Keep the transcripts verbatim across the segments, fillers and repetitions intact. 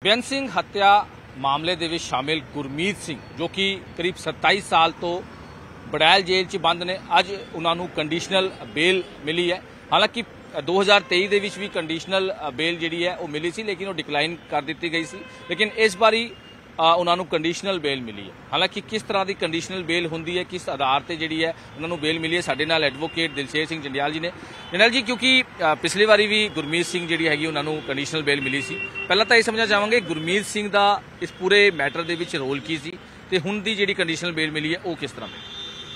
ਬੇਅੰਤ ਸਿੰਘ ਹੱਤਿਆ ਮਾਮਲੇ ਦੇ ਵਿੱਚ ਸ਼ਾਮਿਲ ਗੁਰਮੀਤ ਸਿੰਘ ਜੋ ਕਿ ਕਰੀਬ ਸਤਾਈ ਸਾਲ ਤੋਂ ਬੜੈਲ ਜੇਲ੍ਹ 'ਚ ਬੰਦ ਨੇ, ਅੱਜ ਉਹਨਾਂ ਨੂੰ ਕੰਡੀਸ਼ਨਲ ਬੇਲ ਮਿਲੀ ਹੈ। ਹਾਲਾਂਕਿ दो हज़ार तेईस ਦੇ ਵਿੱਚ ਵੀ ਕੰਡੀਸ਼ਨਲ ਬੇਲ ਜਿਹੜੀ ਹੈ ਉਹ ਮਿਲੀ ਸੀ, ਲੇਕਿਨ ਉਹ ਡਿਕਲਾਈਨ ਕਰ ਦਿੱਤੀ ਗਈ ਸੀ। ਲੇਕਿਨ ਇਸ ਵਾਰੀ ਉਹਨਾਂ ਨੂੰ ਕੰਡੀਸ਼ਨਲ ਬੇਲ ਮਿਲੀ ਹੈ। ਹਾਲਾਂਕਿ ਕਿਸ ਤਰ੍ਹਾਂ ਦੀ ਕੰਡੀਸ਼ਨਲ ਬੇਲ ਹੁੰਦੀ ਹੈ, ਕਿਸ ਆਧਾਰ ਤੇ ਜਿਹੜੀ ਹੈ ਉਹਨਾਂ ਨੂੰ ਬੇਲ ਮਿਲੀ ਹੈ, ਸਾਡੇ ਨਾਲ ਐਡਵੋਕੇਟ ਦਿਲਸ਼ੇਰ ਸਿੰਘ ਜੰਡਿਆਲ ਜੀ ਨੇ। ਜੰਡਿਆਲ ਜੀ, ਕਿਉਂਕਿ ਪਿਛਲੀ ਵਾਰੀ ਵੀ ਗੁਰਮੀਤ ਸਿੰਘ ਜਿਹੜੀ ਹੈਗੀ ਉਹਨਾਂ ਨੂੰ ਕੰਡੀਸ਼ਨਲ ਬੇਲ ਮਿਲੀ ਸੀ, ਪਹਿਲਾਂ ਤਾਂ ਇਹ ਸਮਝਣਾ ਚਾਹਾਂਗੇ ਗੁਰਮੀਤ ਸਿੰਘ ਦਾ ਇਸ ਪੂਰੇ ਮੈਟਰ ਦੇ ਵਿੱਚ ਰੋਲ ਕੀ ਸੀ ਤੇ ਹੁਣ ਦੀ ਜਿਹੜੀ ਕੰਡੀਸ਼ਨਲ ਬੇਲ ਮਿਲੀ ਹੈ ਉਹ ਕਿਸ ਤਰ੍ਹਾਂ ਦੀ?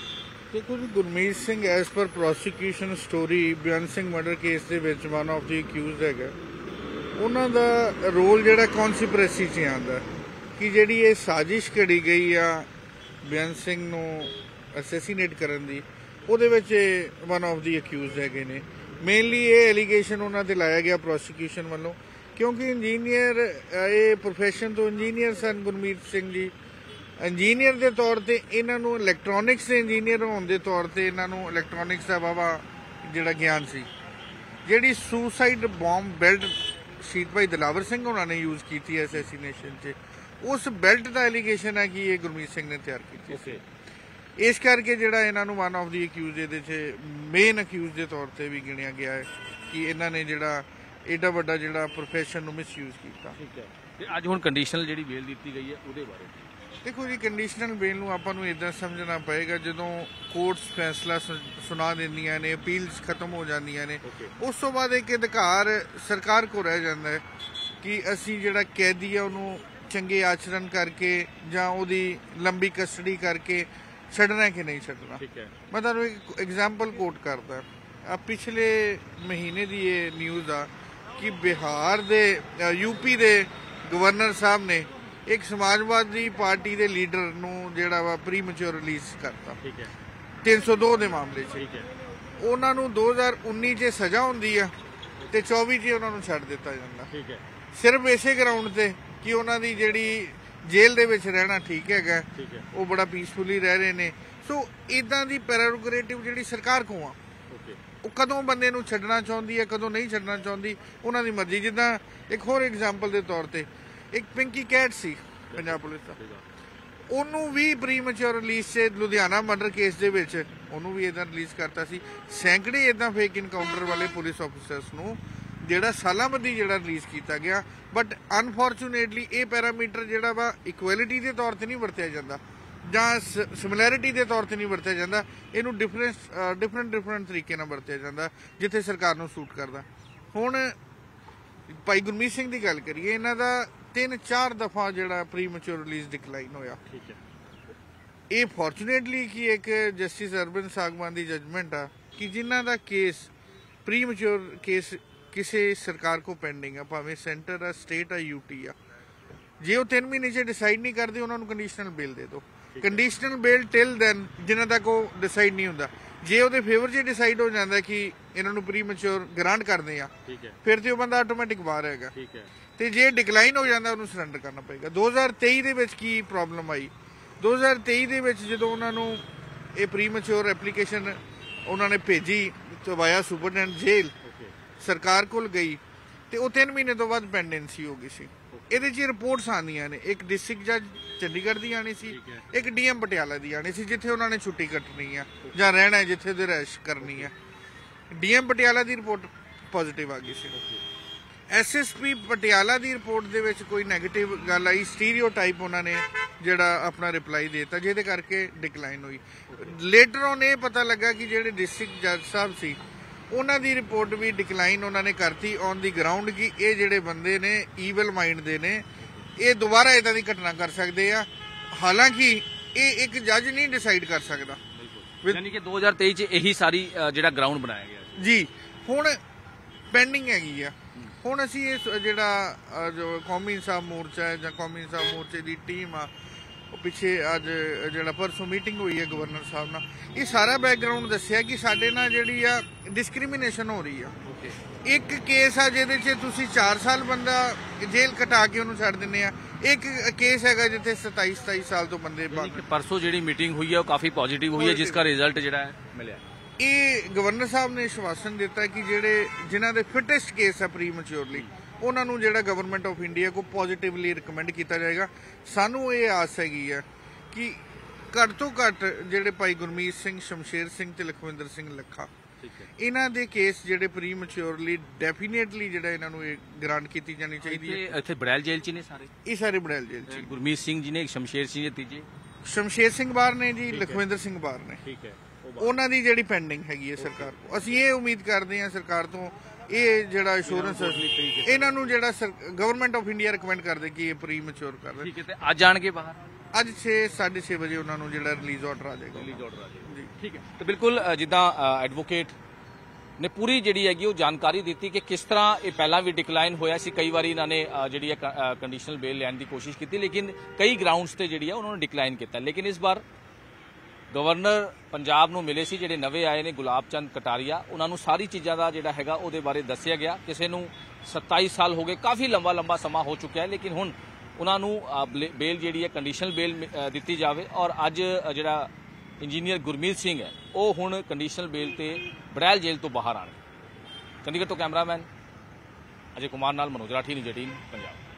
देखो जी, Gurmeet Singh as per prosecution story Beant Singh murder case ਦੇ ਵਿੱਚ वन ऑफ दी ਅਕਿਊਜ਼ਡ ਹੈਗਾ। ਉਹਨਾਂ ਦਾ ਰੋਲ ਜਿਹੜਾ ਕੌਨਸਪੀਰੇਸੀ 'ਚ ਆਉਂਦਾ ਕਿ ਜਿਹੜੀ ਇਹ ਸਾਜ਼ਿਸ਼ ਘੜੀ ਗਈ ਆ ਬੇਅੰਤ ਸਿੰਘ ਨੂੰ ਅਸੈਸੀਨੇਟ ਕਰਨ ਦੀ, ਉਹਦੇ ਵਿੱਚ वन ऑफ दी ਅਕਿਊਜ਼ਡ ਹੈਗੇ ਨੇ। ਮੇਨਲੀ ਇਹ ਐਲੀਗੇਸ਼ਨ ਉਹਨਾਂ ਤੇ ਲਾਇਆ ਗਿਆ ਪ੍ਰੋਸੀਕਿਊਸ਼ਨ ਵੱਲੋਂ, ਕਿਉਂਕਿ ਇੰਜੀਨੀਅਰ ਇਹ ਪ੍ਰੋਫੈਸ਼ਨ ਤੋਂ ਇੰਜੀਨੀਅਰ ਸਨ ਗੁਰਮੀਤ ਸਿੰਘ ਜੀ। ਇੰਜੀਨੀਅਰ ਦੇ ਤੌਰ ਤੇ ਇਹਨਾਂ ਨੂੰ ਇਲੈਕਟ੍ਰੋਨਿਕਸ ਦੇ ਇੰਜੀਨੀਅਰ ਹੋਣ ਦੇ ਤੌਰ ਤੇ ਇਹਨਾਂ ਨੂੰ ਇਲੈਕਟ੍ਰੋਨਿਕਸ ਦਾ ਵਾਵਾ ਜਿਹੜਾ ਗਿਆਨ ਸੀ। ਜਿਹੜੀ ਸੁਸਾਈਡ ਬੰਬ ਬੈਲਟ ਸ਼ਹੀਦ ਭਾਈ ਦਿਲਾਵਰ ਸਿੰਘ ਉਹਨਾਂ ਨੇ ਯੂਜ਼ ਕੀਤੀ ਹੈ ਅਸੈਸੀਨੇਸ਼ਨ 'ਚ, ਉਸ ਬੈਲਟ ਦਾ ਐਲੀਗੇਸ਼ਨ ਹੈ ਕਿ ਇਹ ਗੁਰਮੀਤ ਸਿੰਘ ਨੇ ਤਿਆਰ ਕੀਤੀ ਸੀ। ਇਸ ਕਰਕੇ ਜਿਹੜਾ ਇਹਨਾਂ ਨੂੰ ਵਨ ਆਫ ਦੀ ਅਕਿਊਜ਼ ਇਹਦੇ 'ਚ ਮੇਨ ਅਕਿਊਜ਼ ਦੇ ਤੌਰ ਤੇ ਵੀ ਗਿਣਿਆ ਗਿਆ ਹੈ ਕਿ ਇਹਨਾਂ ਨੇ ਜਿਹੜਾ ਏਡਾ ਵੱਡਾ ਜਿਹੜਾ ਪ੍ਰੋਫੈਸ਼ਨ ਨੂੰ ਮਿਸਯੂਜ਼ ਕੀਤਾ। ਠੀਕ ਹੈ, ਤੇ ਅੱਜ ਹੁਣ ਕੰਡੀਸ਼ਨਲ ਜਿਹੜੀ ਬੇਲ ਦਿੱਤੀ ਗਈ ਹੈ ਉਹਦੇ ਬਾਰੇ ਦੇਖੋ ਜੀ, ਕੰਡੀਸ਼ਨਲ ਬੇਲ ਨੂੰ ਆਪਾਂ ਨੂੰ ਇੱਦਾਂ ਸਮਝਣਾ ਪਏਗਾ, ਜਦੋਂ ਕੋਰਟਸ ਫੈਸਲਾ ਸੁਣਾ ਦਿੰਦੀਆਂ ਨੇ, ਅਪੀਲਸ ਖਤਮ ਹੋ ਜਾਂਦੀਆਂ ਨੇ, ਉਸ ਤੋਂ ਬਾਅਦ ਇੱਕ ਅਧਿਕਾਰ ਸਰਕਾਰ ਕੋਲ ਰਹਿ ਜਾਂਦਾ ਹੈ ਕਿ ਅਸੀਂ ਜਿਹੜਾ ਕੈਦੀ ਆ ਉਹਨੂੰ ਚੰਗੇ ਆਚਰਣ ਕਰਕੇ ਜਾਂ ਉਹਦੀ ਲੰਬੀ ਕਸਟਡੀ ਕਰਕੇ ਛੱਡਣਾ ਕਿ ਨਹੀਂ ਛੱਡਣਾ। ਮੈਂ ਤੁਹਾਨੂੰ ਇੱਕ ਐਗਜ਼ਾਮਪਲ ਕੋਟ ਕਰਦਾ। ਆ ਪਿਛਲੇ ਮਹੀਨੇ ਦੀ ਇਹ ਨਿਊਜ਼ ਆ ਕਿ ਬਿਹਾਰ ਦੇ ਯੂਪੀ ਦੇ ਗਵਰਨਰ ਸਾਹਿਬ ਨੇ ਇੱਕ ਸਮਾਜਵਾਦੀ ਪਾਰਟੀ ਦੇ ਲੀਡਰ ਨੂੰ ਜਿਹੜਾ ਵਾ ਪ੍ਰੀਮੈਚੁਰ ਰਿਲੀਜ਼ ਕਰਤਾ ਤਿੰਨ ਸੌ ਦੋ ਦੇ ਮਾਮਲੇ 'ਚ। ਉਹਨਾਂ ਨੂੰ ਦੋ ਹਜ਼ਾਰ ਉੱਨੀ 'ਚ ਸਜ਼ਾ ਹੁੰਦੀ ਆ ਤੇ ਚੌਵੀ 'ਚ ਉਹਨਾਂ ਨੂੰ ਛੱਡ ਦਿੱਤਾ ਜਾਂਦਾ, ਸਿਰਫ ਇਸੇ ਗਰਾਊਂਡ ਤੇ ਕਿ ਉਹਨਾਂ ਦੀ ਜਿਹੜੀ ਜੇਲ੍ਹ ਦੇ ਵਿੱਚ ਰਹਿਣਾ ਠੀਕ ਹੈਗਾ, ਉਹ ਬੜਾ ਪੀਸਫੁਲੀ ਰਹਿ ਰਹੇ ਨੇ। ਸੋ ਇਦਾਂ ਦੀ ਪ੍ਰੈਰੋਗੇਟਿਵ ਜਿਹੜੀ ਸਰਕਾਰ ਕੋਲ ਆ, ਉਹ ਕਦੋਂ ਬੰਦੇ ਨੂੰ ਛੱਡਣਾ ਚਾਹੁੰਦੀ ਹੈ, ਕਦੋਂ ਨਹੀਂ ਛੱਡਣਾ ਚਾਹੁੰਦੀ, ਉਹਨਾਂ ਦੀ ਮਰਜ਼ੀ। ਜਿੱਦਾਂ ਇੱਕ ਹੋਰ ਐਗਜ਼ਾਮਪਲ ਦੇ ਤੌਰ ਤੇ ਇੱਕ ਪਿੰਕੀ ਕੈਟ ਸੀ ਪੰਜਾਬ ਪੁਲਿਸ ਦਾ, ਉਹਨੂੰ ਵੀ ਪ੍ਰੀਮੈਚੁਰ ਰਿਲੀਜ਼ 'ਚ ਲੁਧਿਆਣਾ ਮਰਡਰ ਕੇਸ ਦੇ ਵਿੱਚ ਉਹਨੂੰ ਵੀ ਇੱਦਾਂ ਰਿਲੀਜ਼ ਕਰਤਾ ਸੀ। ਸੈਂਕੜੇ ਇੱਦਾਂ ਫੇਕ ਇਨਕਾਊਂਟਰ ਵਾਲੇ ਪੁਲਿਸ ਆਫਿਸਰਸ ਨੂੰ ਜਿਹੜਾ ਸਾਲਾਂ ਬੱਧੀ ਜਿਹੜਾ ਰਿਲੀਜ਼ ਕੀਤਾ ਗਿਆ। ਬਟ ਅਨਫੋਰਚੂਨੇਟਲੀ ਇਹ ਪੈਰਾਮੀਟਰ ਜਿਹੜਾ ਵਾ ਇਕੁਐਲਿਟੀ ਦੇ ਤੌਰ ਤੇ ਨਹੀਂ ਵਰਤਿਆ ਜਾਂਦਾ ਜਾਂ ਸਿਮਿਲੈਰਿਟੀ ਦੇ ਤੌਰ ਤੇ ਨਹੀਂ ਵਰਤਿਆ ਜਾਂਦਾ, ਇਹਨੂੰ ਡਿਫਰੈਂਸ ਡਿਫਰੈਂਟ ਡਿਫਰੈਂਟ ਤਰੀਕੇ ਨਾਲ ਵਰਤਿਆ ਜਾਂਦਾ ਜਿੱਥੇ ਸਰਕਾਰ ਨੂੰ ਸੂਟ ਕਰਦਾ। ਹੁਣ ਭਾਈ ਗੁਰਮੀਤ ਸਿੰਘ ਦੀ ਗੱਲ ਕਰੀਏ, ਇਹਨਾਂ ਦਾ ਤਿੰਨ ਚਾਰ ਦਫਾ ਜਿਹੜਾ ਪ੍ਰੀਮੈਚੁਰ ਰਿਲੀਜ਼ ਡਿਕਲਾਈਨ ਹੋਇਆ। ਇਹ ਫੋਰਚੂਨੇਟਲੀ ਕਿ ਇੱਕ ਜਸਟਿਸ ਅਰਵਿੰਦ ਸਾਗਵਾਨ ਦੀ ਜਜਮੈਂਟ ਆ ਕਿ ਜਿਨ੍ਹਾਂ ਦਾ ਕੇਸ ਪ੍ਰੀਮੈਚੁਰ ਕੇਸ ਕਿਸੇ ਸਰਕਾਰ ਕੋ ਪੈਂਡਿੰਗ ਆ, ਭਾਵੇਂ ਸੈਂਟਰ ਆ, ਸਟੇਟ ਆ, ਯੂਟੀ ਆ, ਜੇ ਉਹ ਤਿੰਨ ਮਹੀਨੇ 'ਚ ਡਿਸਾਈਡ ਨਹੀਂ ਕਰਦੇ ਉਹਨਾਂ ਨੂੰ ਕੰਡੀਸ਼ਨਲ ਬੇਲ ਦੇ ਦਿਓ। ਕੰਡੀਸ਼ਨਲ ਬੇਲ ਟਿਲ ਦੈਨ ਜਿਨ੍ਹਾਂ ਤੱਕ ਉਹ ਡਿਸਾਈਡ ਨਹੀਂ ਹੁੰਦਾ। ਜੇ ਉਹਦੇ ਫੇਵਰ 'ਚ ਡਿਸਾਈਡ ਹੋ ਜਾਂਦਾ ਕਿ ਇਹਨਾਂ ਨੂੰ ਪ੍ਰੀਮੈਚੁਰ ਗ੍ਰਾਂਟ ਕਰਦੇ ਆ, ਫਿਰ ਤੇ ਉਹ ਬੰਦਾ ਆਟੋਮੈਟਿਕ ਬਾਹਰ ਹੈਗਾ। ਤੇ ਜੇ ਡਿਕਲਾਈਨ ਹੋ ਜਾਂਦਾ ਉਹਨੂੰ ਸਰੈਂਡਰ ਕਰਨਾ ਪਏਗਾ। ਦੋ ਹਜ਼ਾਰ ਤੇਈ ਦੇ ਵਿੱਚ ਕੀ ਪ੍ਰੋਬਲਮ ਆਈ, ਦੋ ਹਜ਼ਾਰ ਤੇਈ ਦੇ ਵਿੱਚ ਜਦੋਂ ਉਹਨਾਂ ਨੂੰ ਇਹ ਪ੍ਰੀਮੈਚੁਰ ਐਪਲੀਕੇਸ਼ਨ ਉਹਨਾਂ ਨੇ ਭੇਜੀ ਵਾਇਆ ਸੁਪਰਡੈਂਟ ਜੇਲ੍ਹ, ਸਰਕਾਰ ਕੋਲ ਗਈ ਤੇ ਉਹ ਤਿੰਨ ਮਹੀਨੇ ਤੋਂ ਬਾਅਦ ਪੈਂਡੈਂਸੀ ਹੋ ਗਈ ਸੀ। ਇਹਦੇ 'ਚ ਰਿਪੋਰਟਸ ਆਉਂਦੀਆਂ ਨੇ, ਇੱਕ ਡਿਸਟ੍ਰਿਕਟ ਜੱਜ ਚੰਡੀਗੜ੍ਹ ਦੀ ਆਣੀ ਸੀ, ਇੱਕ ਡੀਐਮ ਪਟਿਆਲਾ ਦੀ ਆਣੀ ਸੀ ਜਿੱਥੇ ਉਹਨਾਂ ਨੇ ਛੁੱਟੀ ਕੱਟਣੀ ਆ ਜਾਂ ਰਹਿਣਾ ਜਿੱਥੇ ਦੇ ਰਹਿਸ਼ ਕਰਨੀ ਆ। ਡੀਐਮ ਪਟਿਆਲਾ ਦੀ ਰਿਪੋਰਟ ਪੋਜ਼ਿਟਿਵ ਆ ਗਈ ਸੀ। ਐਸਐਸਪੀ ਪਟਿਆਲਾ ਦੀ ਰਿਪੋਰਟ ਦੇ ਵਿੱਚ ਕੋਈ ਨੈਗੇਟਿਵ ਗੱਲ ਆਈ, ਸਟੀਰੀਓਟਾਈਪ ਉਹਨਾਂ ਨੇ ਜਿਹੜਾ ਆਪਣਾ ਰਿਪਲਾਈ ਦੇ ਦਿੱਤਾ, ਜਿਹਦੇ ਕਰਕੇ ਡਿਕਲਾਈਨ ਹੋਈ। ਲੇਟਰ ਔਨ ਇਹ ਪਤਾ ਲੱਗਾ ਕਿ ਜਿਹੜੇ ਡਿਸਟ੍ਰਿਕਟ ਜੱਜ ਸਾਹਿਬ ਸੀ ਉਹਨਾਂ ਦੀ ਰਿਪੋਰਟ ਵੀ ਡਿਕਲਾਈਨ ਉਹਨਾਂ ਨੇ ਕਰਤੀ ਔਨ ਦੀ ਗਰਾਊਂਡ ਕਿ ਇਹ ਜਿਹੜੇ ਬੰਦੇ ਨੇ ਈਵਲ ਮਾਈਂਡ ਦੇ ਨੇ, ਇਹ ਦੁਬਾਰਾ ਇਦਾਂ ਦੀ ਘਟਨਾ ਕਰ ਸਕਦੇ ਆ। ਹਾਲਾਂਕਿ ਇਹ ਇੱਕ ਜੱਜ ਨਹੀਂ ਡਿਸਾਈਡ ਕਰ ਸਕਦਾ। ਯਾਨੀ ਕਿ ਦੋ ਹਜ਼ਾਰ ਤੇਈ 'ਚ ਇਹੀ ਸਾਰੀ ਜਿਹੜਾ ਗਰਾਊਂਡ ਬਣਾਇਆ ਗਿਆ ਜੀ, ਹੁਣ ਪੈਂਡਿੰਗ ਹੈਗੀ ਆ। ਹੁਣ ਅਸੀਂ ਇਹ ਜਿਹੜਾ ਜੋ ਕੌਮੀ ਇਨਸਾਫ ਮੋਰਚਾ ਹੈ ਜਾਂ ਕੌਮੀ ਇਨਸਾਫ ਮੋਰਚੇ ਦੀ ਟੀਮ ਆ, ਉਹ ਪਿੱਛੇ ਅੱਜ ਜਿਹੜਾ ਪਰਸੋਂ ਮੀਟਿੰਗ ਹੋਈ ਹੈ ਗਵਰਨਰ ਸਾਹਿਬ ਨਾਲ, ਇਹ ਸਾਰਾ ਬੈਕਗਰਾਊਂਡ ਦੱਸਿਆ ਕਿ ਸਾਡੇ ਨਾਲ ਜਿਹੜੀ ਆ ਡਿਸਕ੍ਰਿਮੀਨੇਸ਼ਨ ਹੋ ਰਹੀ ਆ। ਇੱਕ ਕੇਸ ਆ ਜਿਹਦੇ 'ਚ ਤੁਸੀਂ ਚਾਰ ਸਾਲ ਬੰਦਾ ਜੇਲ੍ਹ ਕਟਾ ਕੇ ਉਹਨੂੰ ਛੱਡ ਦਿੰਦੇ ਆ, ਇੱਕ ਕੇਸ ਹੈਗਾ ਜਿੱਥੇ ਸਤਾਈ ਸਤਾਈ ਸਾਲ ਤੋਂ ਬੰਦੇ। ਪਰਸੋਂ ਜਿਹੜੀ ਮੀਟਿੰਗ ਹੋਈ ਹੈ ਉਹ ਕਾਫੀ ਪੋਜ਼ਿਟਿਵ ਹੋਈ ਹੈ, ਜਿਸ ਦਾ ਰਿਜ਼ਲਟ ਜਿਹੜਾ ਹੈ ਮਿਲਿਆ। ਇਹ ਗਵਰਨਰ ਸਾਹਿਬ ਨੇ ਆਸ਼ਵਾਸਨ ਦਿੱਤਾ ਕਿ ਜਿਹੜੇ ਜਿਨ੍ਹਾਂ ਦੇ ਫਿਟੈਸਟ ਕੇਸ ਆ ਪ੍ਰੀਮੈਚੁਰਲੀ ਉਹਨਾਂ ਨੂੰ ਜਿਹੜਾ ਗਵਰਨਮੈਂਟ ਆਫ ਇੰਡੀਆ ਕੋ ਪੋਜ਼ਿਟਿਵਲੀ ਰਿਕਮੈਂਡ ਕੀਤਾ ਜਾਏਗਾ। ਸਾਨੂੰ ਇਹ ਆਸ ਹੈਗੀ ਆ ਕਿ ਘੱਟ ਤੋਂ ਘੱਟ ਜਿਹੜੇ ਭਾਈ ਗੁਰਮੀਤ ਸਿੰਘ, ਸ਼ਮਸ਼ੇਰ ਸਿੰਘ ਤੇ ਲਖਵਿੰਦਰ ਸਿੰਘ ਲੱਖਾ, ਇਹਨਾਂ ਦੇ ਕੇਸ ਜਿਹੜੇ ਪ੍ਰੀ ਮੈਚੁਰਲੀ ਡੈਫੀਨੇਟਲੀ ਜਿਹੜਾ ਇਹਨਾਂ ਨੂੰ ਇਹ ਗ੍ਰਾਂਟ ਕੀਤੀ ਜਾਣੀ ਚਾਹੀਦੀ ਹੈ। ਇੱਥੇ ਬੜੈਲ ਜੇਲ੍ਹ 'ਚ ਨੇ ਸਾਰੇ, ਇਹ ਸਾਰੇ ਬੜੈਲ ਜੇਲ੍ਹ 'ਚ। ਗੁਰਮੀਤ ਸਿੰਘ ਜੀ ਨੇ, ਸ਼ਮਸ਼ੇਰ ਸਿੰਘ ਜੀ ਤੀਜੇ, ਸ਼ਮਸ਼ੇਰ ਸਿੰਘ ਬਾਹਰ ਨੇ ਜੀ, ਲਖਵਿੰਦਰ ਸਿੰਘ ਬਾਹਰ ਨੇ। ਠੀਕ ਹੈ, ਉਹਨਾਂ ਦੀ ਜਿਹੜੀ ਪੈਂਡਿੰਗ ਹੈਗੀ ਹੈ ਸਰਕਾਰ ਕੋਲ, ਅਸੀਂ ਇਹ ਉਮੀਦ ਕਰਦੇ ਹਾਂ ਸਰਕਾਰ ਤੋਂ ਇਹ ਜਿਹੜਾ ਇੰਸ਼ੋਰੈਂਸ ਇਹਨਾਂ ਨੂੰ ਜਿਹੜਾ ਗਵਰਨਮੈਂਟ ਆਫ ਇੰਡੀਆ ਰਿਕਮੈਂਡ ਕਰਦੇ ਕਿ ਇਹ ਪ੍ਰੀ ਮੈਚੁਰ ਕਰ ਦੇ। ਠੀਕ ਹੈ, ਤੇ ਅੱਜ ਆਣਗੇ ਬਾਹਰ, ਅੱਜ ਛੇ ਸਾਢੇ ਛੇ ਵਜੇ ਉਹਨਾਂ ਨੂੰ ਜਿਹੜਾ ਰਿਲੀਜ਼ ਆਰਡਰ ਆ ਜਾਏਗਾ। ਰਿਲੀਜ਼ ਆਰਡਰ ਆ ਜਾਏਗਾ ਜੀ। ਠੀਕ ਹੈ, ਤੇ ਬਿਲਕੁਲ ਜਿੱਦਾਂ ਐਡਵੋਕੇਟ ਨੇ ਪੂਰੀ ਜਿਹੜੀ ਹੈਗੀ ਉਹ ਜਾਣਕਾਰੀ ਦਿੱਤੀ ਕਿ ਕਿਸ ਤਰ੍ਹਾਂ ਇਹ ਪਹਿਲਾਂ ਵੀ ਡਿਕਲਾਈਨ ਹੋਇਆ ਸੀ, ਕਈ ਵਾਰੀ ਇਹਨਾਂ ਨੇ ਜਿਹੜੀ ਹੈ ਕੰਡੀਸ਼ਨਲ ਬੇਲ ਲੈਣ ਦੀ ਕੋਸ਼ਿਸ਼ ਕੀਤੀ, ਲੇਕਿਨ ਕਈ ਗਰਾਊਂਡਸ ਤੇ ਜਿਹੜੀ ਹੈ ਉਹਨਾਂ ਨੇ ਡਿਕਲਾਈਨ ਕੀਤਾ। ਲੇਕਿਨ ਇਸ ਵਾਰ ਗਵਰਨਰ ਪੰਜਾਬ ਨੂੰ ਮਿਲੇ ਸੀ ਜਿਹੜੇ ਨਵੇਂ ਆਏ ਨੇ ਗੁਲਾਬ ਚੰਦ ਕਟਾਰੀਆ, ਉਹਨਾਂ ਨੂੰ ਸਾਰੀ ਚੀਜ਼ਾਂ ਦਾ ਜਿਹੜਾ ਹੈਗਾ ਉਹਦੇ ਬਾਰੇ ਦੱਸਿਆ ਗਿਆ। ਕਿਸੇ ਨੂੰ ਸਤਾਈ ਸਾਲ ਹੋ ਗਏ, ਕਾਫੀ ਲੰਬਾ ਲੰਬਾ ਸਮਾਂ ਹੋ ਚੁੱਕਿਆ ਹੈ, ਲੇਕਿਨ ਹੁਣ ਉਹਨਾਂ ਨੂੰ ਬੇਲ ਜਿਹੜੀ ਹੈ ਕੰਡੀਸ਼ਨਲ ਬੇਲ ਦਿੱਤੀ ਜਾਵੇ। ਔਰ ਅੱਜ ਜਿਹੜਾ ਇੰਜੀਨੀਅਰ ਗੁਰਮੀਤ ਸਿੰਘ ਹੈ ਉਹ ਹੁਣ ਕੰਡੀਸ਼ਨਲ ਬੇਲ ਤੇ ਬੜੈਲ ਜੇਲ੍ਹ ਤੋਂ ਬਾਹਰ ਆਣਗੇ। ਚੰਡੀਗੜ੍ਹ ਤੋਂ ਕੈਮਰਾਮੈਨ ਅਜੇ ਕੁਮਾਰ ਨਾਲ ਮਨੋਜ ਰਾਠੀ, ਨਿਊਜ਼ ਏਟੀਨ ਪੰਜਾਬ।